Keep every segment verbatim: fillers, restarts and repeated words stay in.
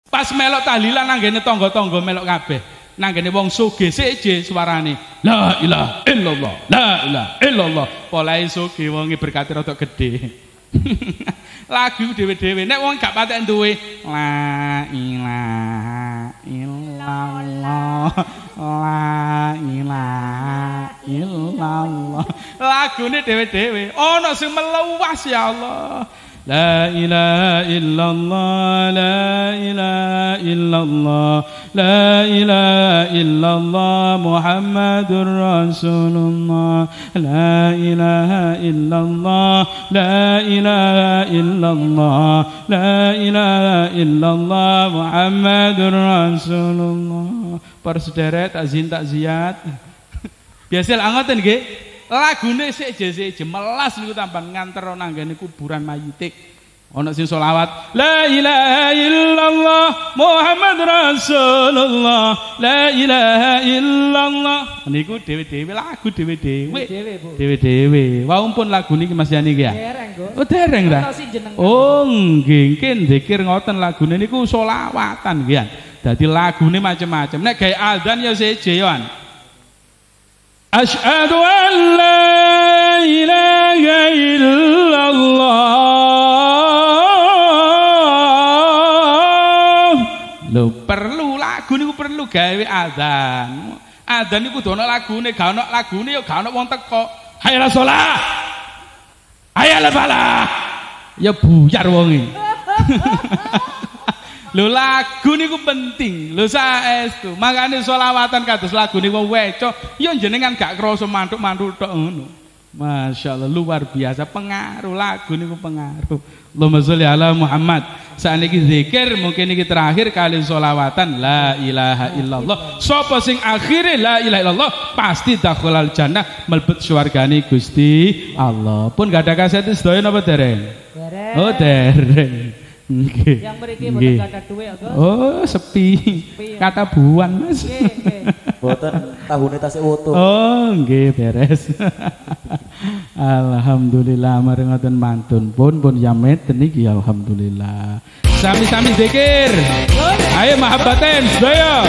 Pas melok tahlilan nanggene tangga-tangga melok kabeh. Nanggene wong sugih seje suarane. La ilaha illallah. La ilaha illallah. Polahe sugih wonge berkati rada gedhe. Lagu dhewe-dhewe nek wong gak patek duwe la ilaha illallah. La ilaha illallah. Lagune dhewe-dhewe ana sing meluas ya Allah. La ilaha illallah, la ilaha illallah, la ilaha illallah, Muhammadur Rasulullah. La ilaha illallah, la ilaha illallah, la ilaha illallah, Muhammadur Rasulullah. Para sedherek takzin takziat. Biasa ngoten nggih. Lagune seje-seje melas niku tampan nganter nanggane kuburan mayite. Ana sing selawat la ilaha illallah Muhammad Rasulullah la ilaha illallah niku dhewe-dhewe lagu dhewe-dhewe dhewe-dhewe. Wau pun lagu niki Mas Yani iki ya. Dereng, Go. Oh, dereng ta. Oh, nggih, nggih dzikir ngoten lagune niku selawatan nggih. Dadi lagune macam-macam. Nek gawe adzan ya seje yo. Asyhadu an la ilaha illallah. Lho perlu lagu niku perlu gawe adzan. Adzan niku kudu ana lagune, gak ana lagune ya gak ana wong teko. Hayya shalah. Hayya falah. Ya buyar wonge. Lho lagu niku penting, lho saestu. Makane selawatan kados lagu niku weco, ya jenengan gak krasa mantuk-mantuk tok ngono. Masyaallah luar biasa pengaruh lagu niku pengaruh. Allahumma sholli ala Muhammad. Saniki zikir mungkin iki terakhir kali selawatan la ilaha illallah. Sapa sing akhire la ilaha illallah pasti dakhulal jannah mlebet swargane Gusti Allah. Pun gak ada kaset sedaya napa dereng? Dereng. Oh dereng. Okay. Yang mriki mboten kata duwe kok. Oh, sepi. sepi ya. Kata buan, Mas. Nggih, nggih. Mboten tahune tasik woto. Oh, nggih beres. Alhamdulillah marang ngoten mantun pun pun yamet niki alhamdulillah. Sami-sami zikir. Ayo mahabbaten sedaya.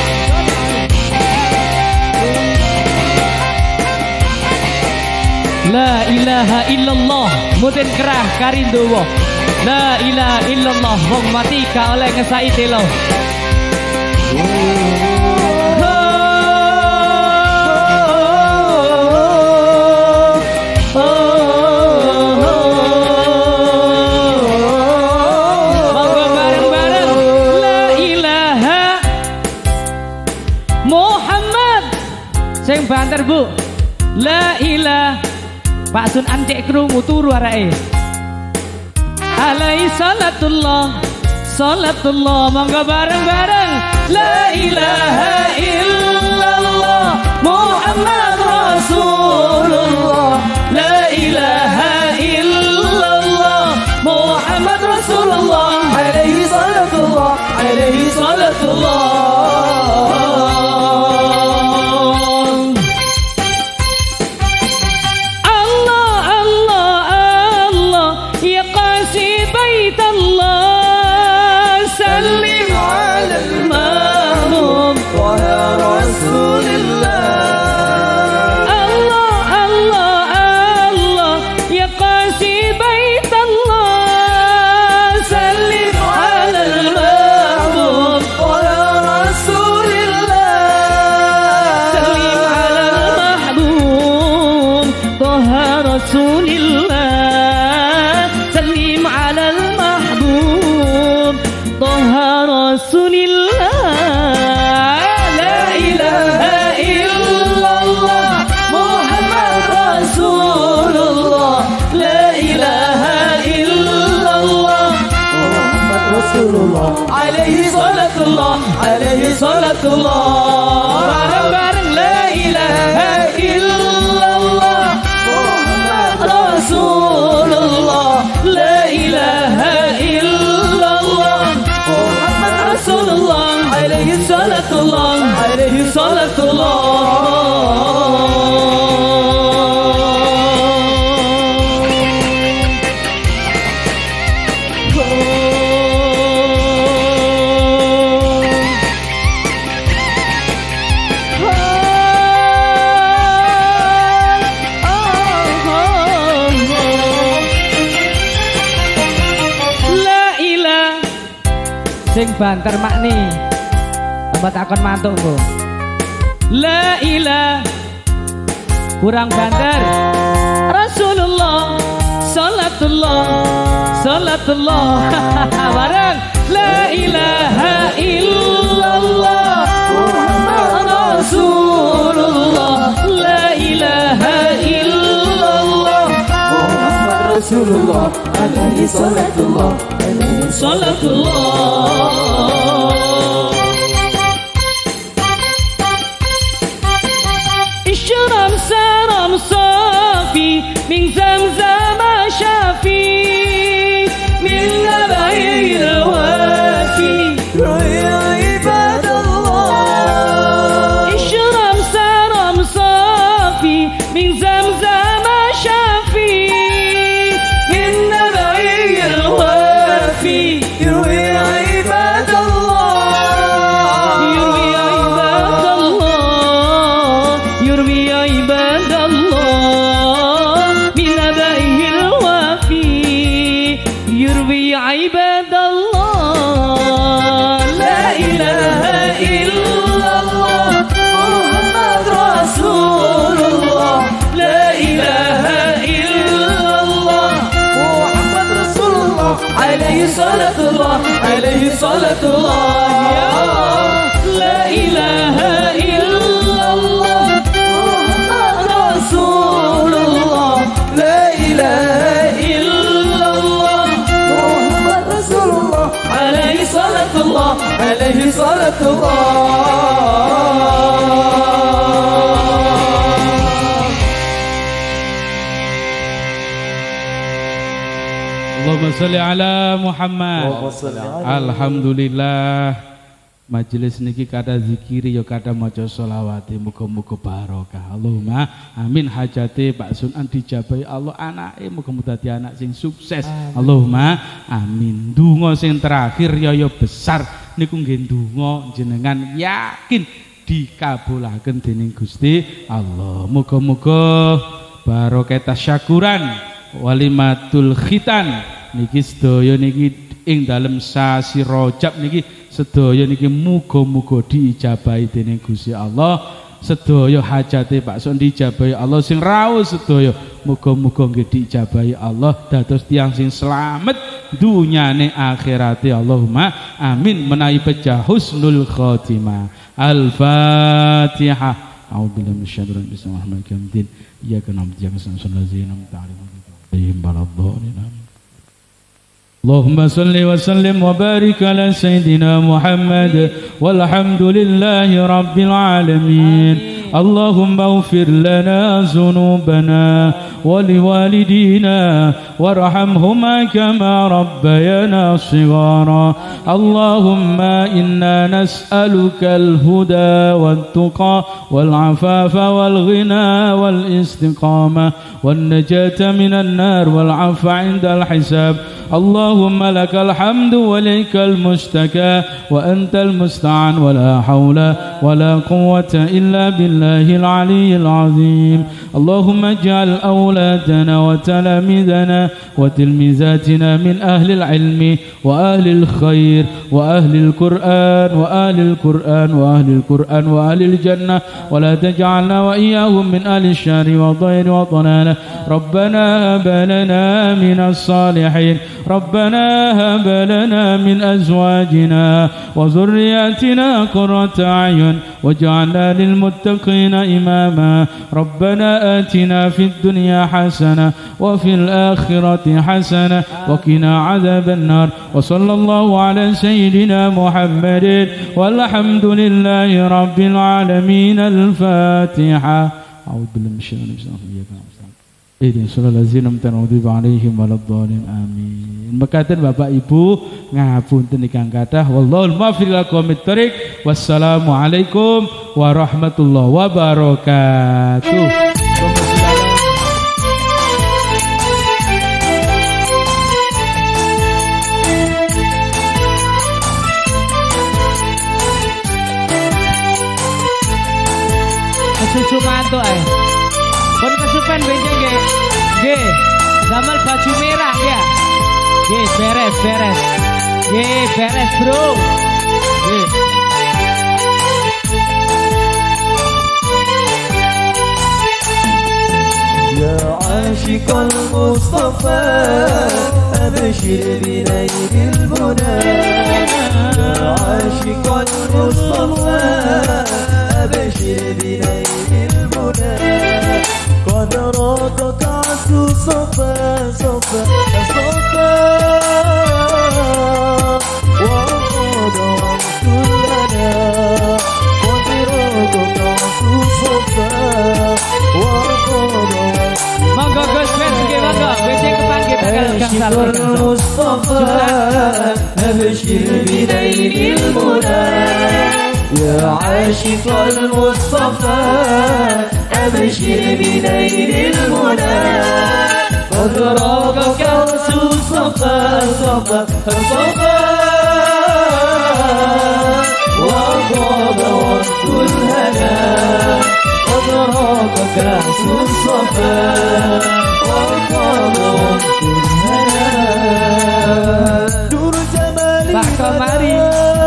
La ilaha illallah mboten kerah karindowo. La ilaha illallah wong mati ka oleh ngesai telo. Monggo bareng-bareng la ilaha Muhammad sing banter Bu. La ilaha Pak Sun antik krungu turu arake. Alaihi salatullah salatullah monggo bareng-bareng la ilaha illallah Muhammad Rasulullah la ilaha illallah Muhammad Rasulullah alaihi salatullah alaihi salatullah. Alaihi salatullah alaihi salatullah bareng-bareng la ilaha illallah Muhammad Rasulullah la ilaha illallah Muhammad Rasulullah alaihi salatullah alaihi salatullah. sing banter makni tambah takon mantuk Bu. La ilah kurang banter Rasulullah salatullah salatullah bareng la ilaha illallah Muhammad Rasulullah la ilaha illallah Muhammad Rasulullah alaihi salatullah alaihi salatullah Isyaram saram safi min zamzam shafi min nabail wafi ya ibadallah Isyaram saram safi min zamzam shafi min nabail wafi ya ibadallah ya ibadallah yurwi ya ibadallah min nabail wafi yurwi ibadallah la ilaha illallah Muhammad Rasulullah la ilaha illallah Muhammad Rasulullah alaihi salatullah alaihi salatullah ya la ilaha illallah Muhammad Rasulullah la ilaha illallah Muhammad Rasulullah alaihi salatullah alaihi salatullah Allahumma sholli ala Muhammad. Alhamdulillah majelis niki kada zikiri ya kada maca sholawati muga-muga barokah. Allahumma amin hajate Pak Sunan dijabahi Allah anake muga-muga dadi anak sing sukses. Allahumma amin. Donga sing terakhir ya ya besar niku nggih donga jenengan yakin dikabulaken dening Gusti Allah. Muga-muga barokah tasyakuran walimatul khitan niki sedaya niki ing dalem sasi Rajab niki sedaya niki muga-muga diijabahi dening Gusti Allah. Sedaya hajate Pak Sun diijabahi Allah sing rawuh sedaya muga-muga nggih diijabahi Allah dados tiyang sing slamet dunyane akhirate. Allahumma amin menawi pejah husnul khotimah. Al-Fatihah. A'udzubillahi minasyaitonir rajim. Bismillahirrahmanirrahim. Iyyaka na'budu wa iyyaka nasta'in. اللهم صل وسلم وبارك على سيدنا محمد والحمد لله رب العالمين. اللهم اغفر لنا ذنوبنا ولوالدينا وارحمهما كما ربيانا صغارا. اللهم إنا نسألك الهدى والتقى والعفاف والغنى والاستقامة والنجاة من النار والعفو عند الحساب. اللهم لك الحمد وليك المشتكى وأنت المستعان ولا حول ولا قوة إلا بالله العلي العظيم. اللهم اجعل أولادنا وتلاميذنا وتلميذاتنا من أهل العلم وأهل الخير وأهل القرآن وأهل القرآن وأهل القرآن وأهل الجنة ولا تجعلنا وإياهم من أهل الشر والضير والضلالة. ربنا هب لنا من الصالحين ربنا هب لنا من أزواجنا وذرياتنا قرة أعين واجعلنا للمتقين إماما. ربنا آتنا في الدنيا حسنة وفي الآخرة حسنة وقنا عذاب النار. وصلى الله على سيدنا محمد والحمد لله رب العالمين. الفاتحة. أعوذ بالله من الشيطان الرجيم. Ini surah lazina mtanudhibu alaihim waladhdallin amin. Mekaten Bapak Ibu ngapunten ingkang kathah wallahul muwaffiq ila aqwamit thoriq. Wassalamualaikum warahmatullahi wabarakatuh. Kesusu mantuk ae. Pun kesupen benjing nggih. Nggih. Damel baju merah ya. Nggih, beres, beres. Ye, beres bro. Ye. يا عاشق المصطفى أبشر بنيل المنى يا عاشق المصطفى أبشر بنيل المنى قد راك كأس صفا صفا صفا وقد وقت لنا قد راك كأس صفا وقد Monggo Gus Ben nggih monggo becik kepanggih bakal gangsal. Mustafa abshir binail muna ya aashiq al Mustafa abshir binail muna qad raqa ka'su safa safa safa wa qada waqtul hana قد راق كأس الصفا وقام وقت الهنا نور جمال Mari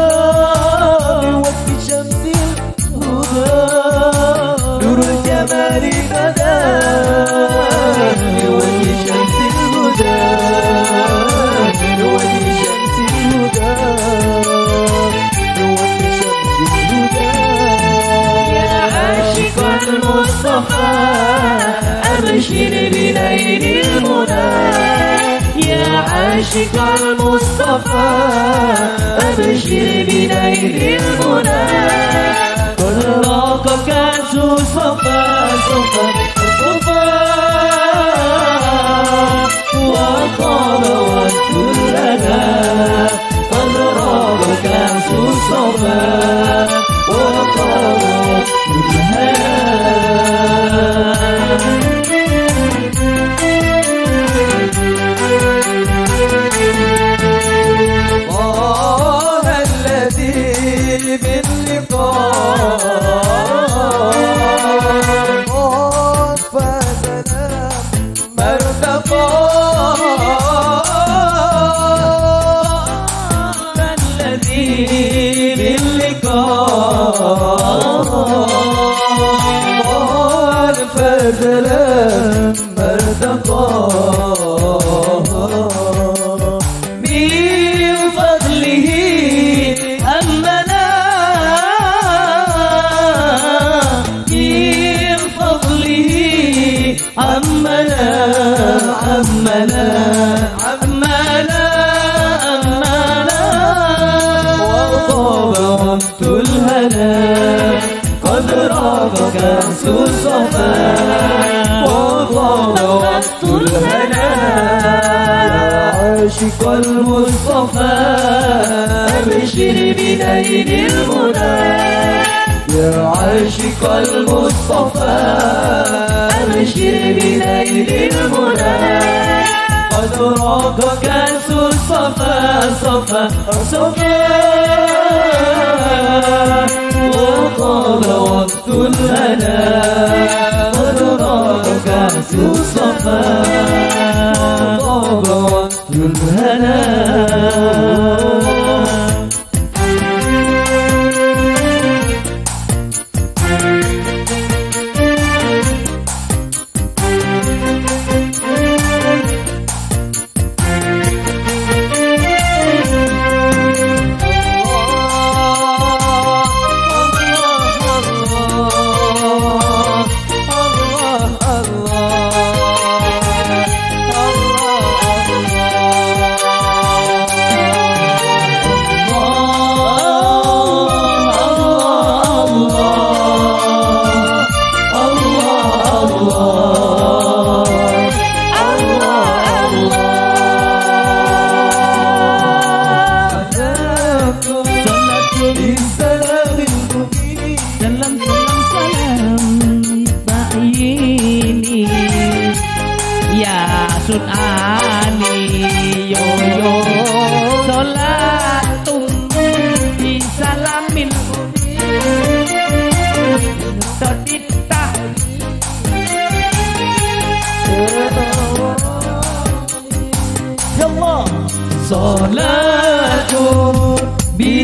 بوجه شمس الهدى نور الجمال بدا بوجه شمس الهدى بوجه شمس الهدى بوجه شمس الهدى عاشق المصطفى أبشر بنيل المنى يا عاشق المصطفى أبشر بنيل المنى قد راق كأس صفا صفا صفا وقال وقت لنا قد راق كأس صفا وقال طه الذي باللقاء قد فازنا مرتقى الذي باللقاء فزلا مرتقى من فضله أمنا من فضله أمنا أمنا أمنا أمنا وطاب وقت الهنا قد راق كأس الصفا وطاب وقت الهنا عاشق المصطفى أبشر بنيل المنى يا عاشق المصطفى أبشر بنيل المنى قد راق كأس الصفا صفا صفا وطاب وقت الهنا قد راق كأس الصفا وطاب وقت الهنا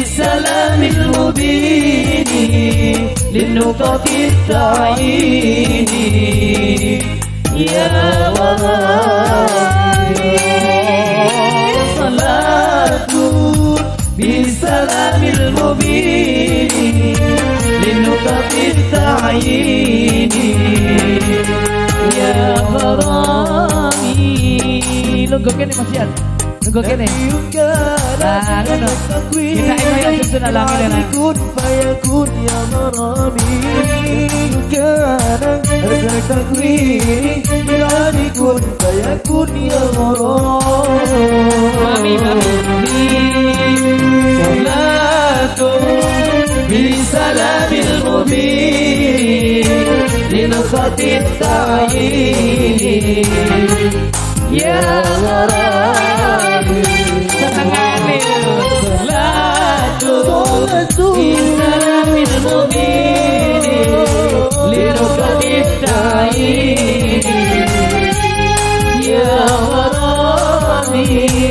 بالسلام المبين للنقطة التعيين يا ورائي صلاة بالسلام المبين للنقطة التعيين يا غرامي. Nunggu kene Mas Yan, nunggu kene. Nah, ngono. Kita ikut susun alam ini. Kun fayakun ya gharami. Kana harga takwini bila dikun fayakun ya gharami. Mami mami. Salatu bisalamil mubin linukhatit ta'yin ya gharami. Senengane salatu bisalamil mubin linukhatit ta'yin ya gharami.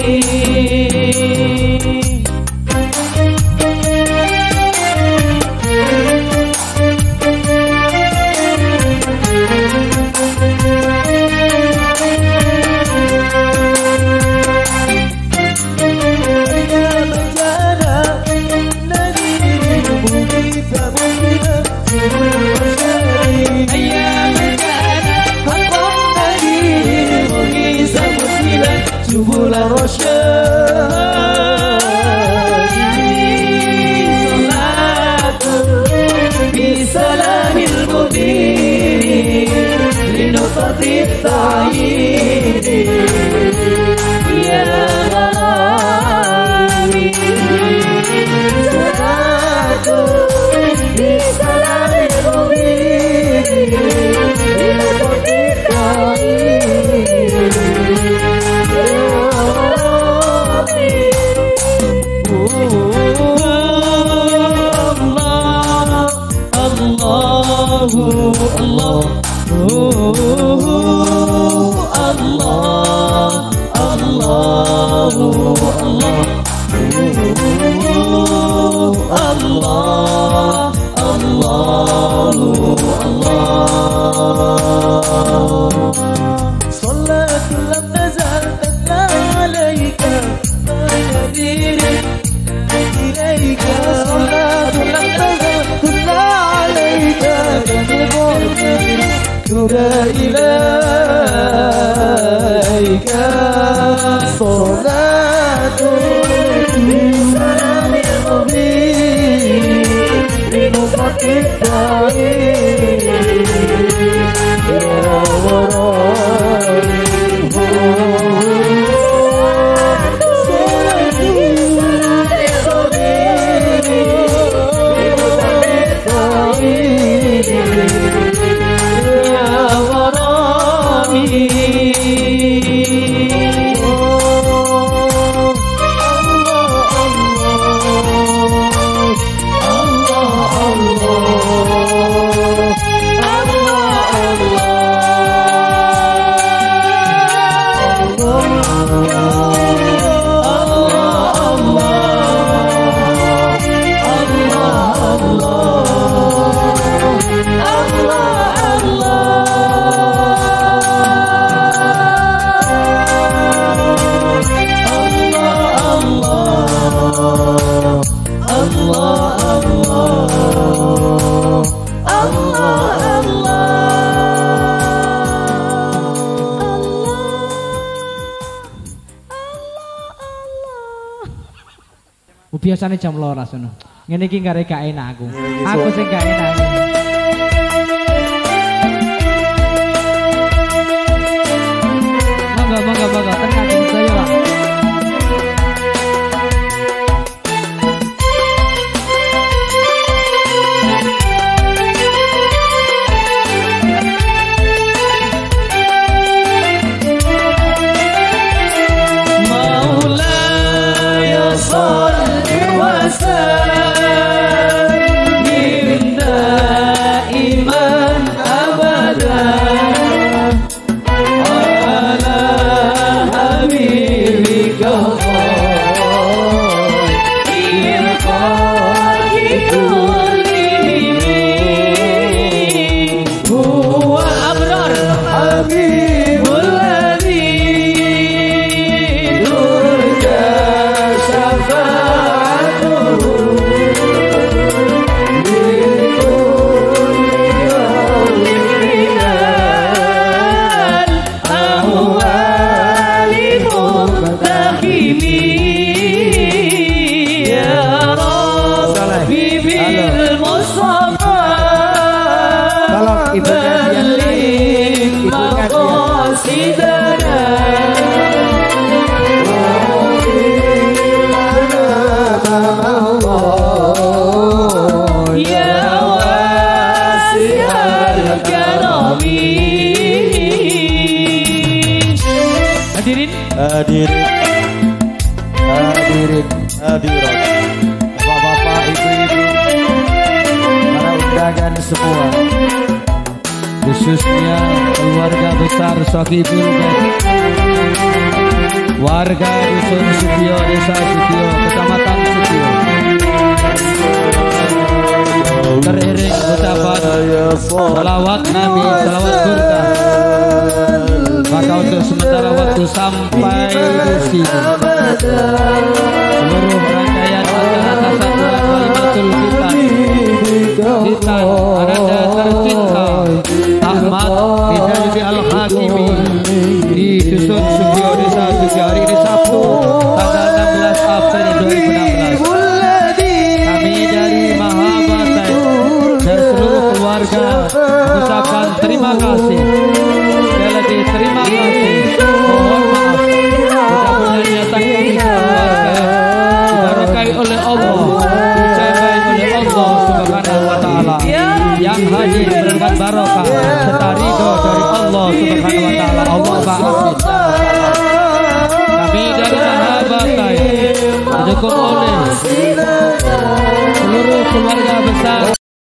سبل الرشاد صلاة بسلام المبين لنقطة التعيين يا غرامي صلاة بسلام المبين لنقطة التعيين إليك صلاة بسلام المبين لنقطة التعيين يا ورائي صلاة بسلام المبين لنقطة التعيين biasanya jam loras ngono. Ngene iki gak enak aku. Aku sing gak enak. Monggo monggo monggo tenan saya Pak. Habibil Mustafa. Tolong Ibu Kadian, Ibu Kadian. Ya wasi'al karami. Hadirin, Hadirin, hadirin, hadirat, bapak-bapak, ibu-ibu, para undangan semua, khususnya keluarga besar Sokibul Bait, warga Dusun Sutio, Desa Sutio, Kecamatan Sutio, teriring ucapan salawat Nabi, salawat surga. Maka untuk sementara waktu sampai di sini, seluruh rangkaian acara tasawuf Walimatul Khitan, Khitan Ananda tercinta Ahmad Hidayati Al-Hakimi di Dusun Sutio, Desa Sutio, hari ini Sabtu tanggal enam belas April dua ribu enam belas. Kami dari Mahabatai dan seluruh keluarga mengucapkan terima kasih. Sekali lagi terima kasih. Mohon maaf mudah-mudahan niatan kami keluarga diberkahi oleh Allah, dijagai oleh Allah Subhanahu wa taala. Yang hadir mendapatkan barokah serta ridho dari Allah Subhanahu wa taala. Allah maafkan.